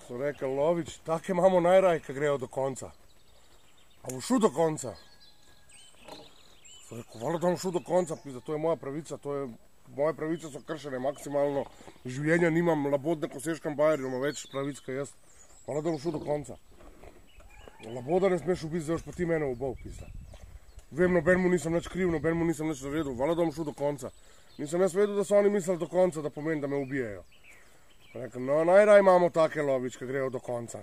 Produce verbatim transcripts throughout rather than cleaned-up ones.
So rekel, Lovič, take imamo najraj, ki grejo do konca. A bo šel do konca? So rekel, valjda, da bom šel do konca, pizda, to je moja pravica, to je, moje pravice so kršene maksimalno, življenja nimam, labodne koseškam bajer, imam več pravic, kaj jaz. Valjda, da bom šel do konca. Laboda ne smeš ubiti, zdaj boš pa ti mene ubol, pizda. Vem, noben mu nisem nič kriv, noben mu nisem nič naredil, valjda, da bom šel do konca. Nisem jaz vedel, da so oni mislili do konca, da pomeni, da me ubijajo. Rekel, no, najraj imamo take, Lovič, ki grejo do konca.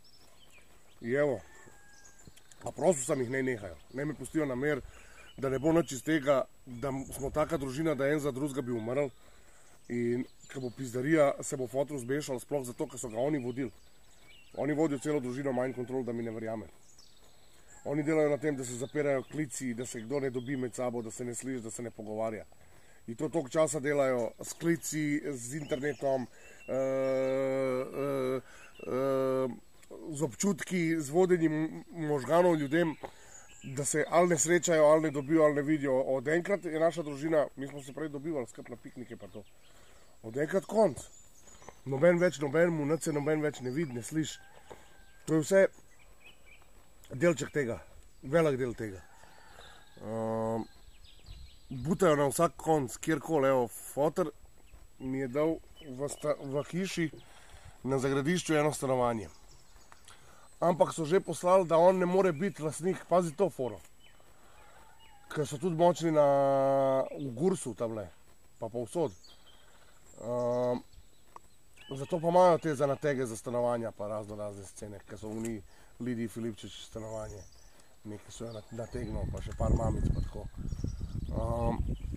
Evo, a prosil sem jih, ne nehajo, ne me pustijo na mer, da ne bo nič iz tega, da smo taka družina, da en za drugega bi umrl in ko bo pizdarija, se bo fotru zbešal, sploh zato, ker so ga oni vodili. Oni vodijo celo družino, manj kontrol, da mi ne verjame. Oni delajo na tem, da se zapirajo klici, da se kdo ne dobi med sabo, da se ne sliši, da se ne pogovarja. In to toliko časa delajo s klici, z internetom, uh, uh, uh, z občutki, z vodenjem možganov ljudem, da se ali ne srečajo, ali ne dobijo, ali ne vidijo. Od enkrat je naša družina, mi smo se prej dobivali skup na piknike pa to, od enkrat konc. Noben več, noben mu nič se noben več ne vidi, ne sliši. To je vse delček tega, velik del tega. Uh, Butajo na vsak konc, kjerkoli, evo, foter mi je dal v, sta, v hiši na Zagradišču eno stanovanje. Ampak so že poslali, da on ne more biti lastnik, pazi to foro. Ker so tudi močni na, v Gursu tamle, pa povsod. Uh, zato pa imajo te zanatege za stanovanja, pa razno razne scene, ker so oni Lidiji Filipčič stanovanje. Nekaj so jo nategnil, pa še par mamic pa tako. Um,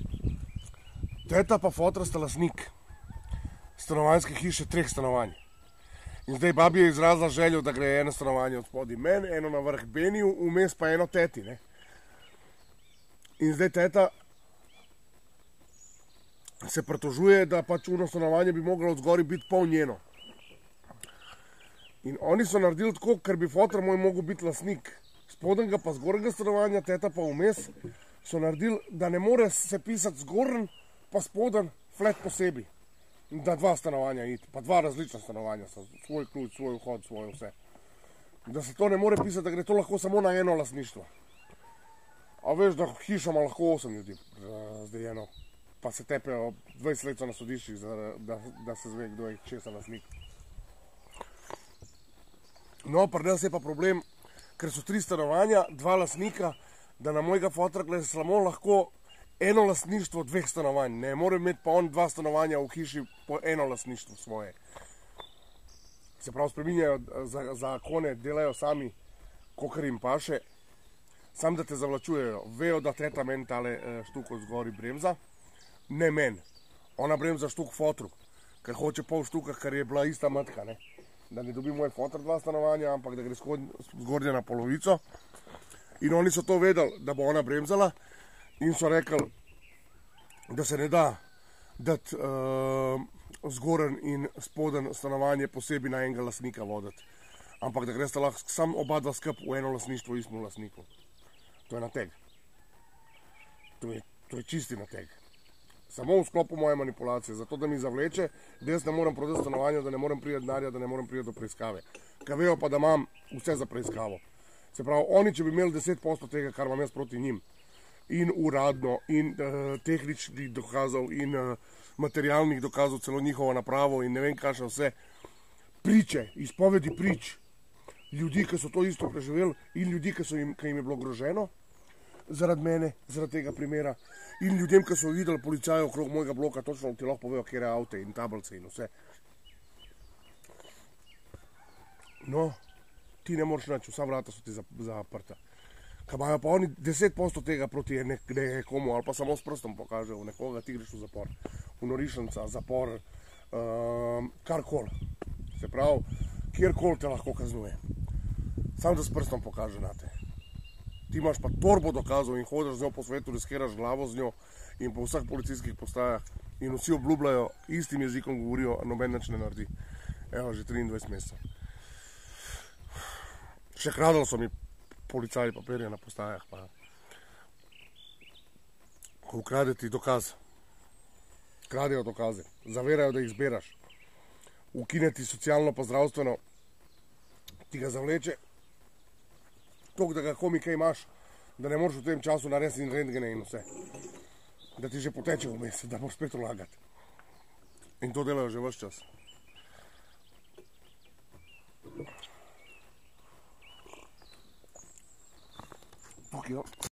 teta pa fotra sta lastnik stanovanjske hiše, treh stanovanj. In zdaj babi je izrazila željo, da gre eno stanovanje od spodaj meni, eno na vrh Beniju, vmes pa eno teti. Ne? In zdaj teta se pritožuje, da pač uno stanovanje bi moglo od zgori biti pol njeno. In oni so naredili tako, ker bi fotra moj mogel biti lastnik spodnjega pa zgornjega stanovanja, teta pa vmes, so naredili, da ne more se pisati zgornj pa spodnj flat posebej. Da dva stanovanja iti, pa dva različna stanovanja so, svoj ključ, svoj vhod, svoj vse. Da se to ne more pisati, da gre to lahko samo na eno lastništvo. A veš, da hiša ima lahko osem ljudi, zdaj eno, pa se tepejo dvajset let na sodiščih, da, da se zve, kdo je česa lastnik. No, pri nas je pa problem, ker so tri stanovanja, dva lastnika, da na mojega fotra gleda samo lahko eno lastništvo dveh stanovanj. Ne more imeti pa on dva stanovanja v hiši po eno lastništvo svoje. Se pravi, spreminjajo zakone, delajo sami, kakor jim paše, sam da te zavlačujejo. Vejo, da teta meni tale štuk od zgori bremza, ne meni. Ona bremza štuk fotru, ker hoče pol štuka, ker je bila ista matka, ne. Da ne dobi moj fotr dva stanovanja, ampak da gre zgornja na polovico. In oni so to vedeli, da bo ona bremzala in so rekli, da se ne da dati uh, zgoren in spoden stanovanje posebej na enega lastnika voditi. Ampak da gresta lahko sam oba dva skup v eno lastništvo istmu lastniku. To je nateg. To je, to je čisti nateg. Samo v sklopu moje manipulacije, zato da mi zavleče, da jaz ne morem prodati stanovanja, da ne morem priti denarja, da ne morem priti do preiskave. Ker vejo pa, da imam vse za preiskavo. Se pravi, oni, če bi imeli deset posto tega, kar imam jaz proti njim, in uradno, in uh, tehničnih dokazov, in uh, materialnih dokazov, celo njihovo napravo in ne vem kaj še vse, priče, izpovedi prič, ljudi, ki so to isto preživeli, in ljudi, ki, so jim, ki jim je bilo groženo zaradi mene, zaradi tega primera, in ljudem, ki so videli policajo okrog mojega bloka, točno ti lahko povejo, kjer je avte in tablice in vse. No, ti ne moreš nič, vsa vrata so ti zaprta. Kaj imajo pa oni deset posto tega proti nekomu, ali pa samo s prstom pokažejo nekoga, ti greš v zapor, v norišnica, zapor, um, karkoli. Se pravi, kjerkoli te lahko kaznuje. Samo da s prstom pokaže na te. Ti imaš pa torbo dokazov in hodiš z njo po svetu, riskiraš glavo z njo in po vseh policijskih postajah in vsi obljubljajo, istim jezikom govorijo, noben nič ne naredi. Evo, že triindvajset mesecev. Še kradali so mi policaji papirje na postajah, pa ukradeti dokaz. Kradejo dokaze, zaverajo, da jih zbiraš. Ukineti socialno pa zdravstveno, ti ga zavleče, toliko, da ga komika imaš, da ne moreš v tem času narediti in rentgene in vse. Da ti že poteče vmes, da moraš spet vlagati. In to delajo že ves čas. Tukaj, jo.